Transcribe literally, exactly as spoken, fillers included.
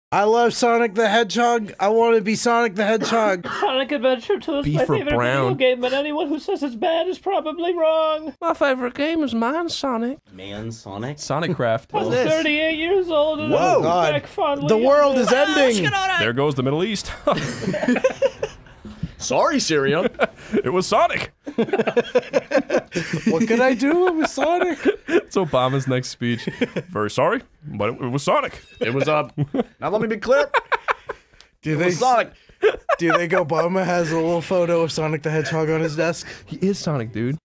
I love Sonic the Hedgehog. I want to be Sonic the Hedgehog. Sonic Adventure two is B my for favorite brown. video game, but anyone who says it's bad is probably wrong. My favorite game is mine, Sonic. Man, Sonic. Sonic Craft. I'm this? thirty-eight years old and Whoa, I'm God. back fondly. The world is ending. There goes the Middle East. Sorry, Sirion. It was Sonic. What could I do with Sonic? It's Obama's next speech. Very sorry, but it, it was Sonic. It was uh. Now let me be clear. Do It they was Sonic. Do you think Obama has a little photo of Sonic the Hedgehog on his desk? He is Sonic, dude.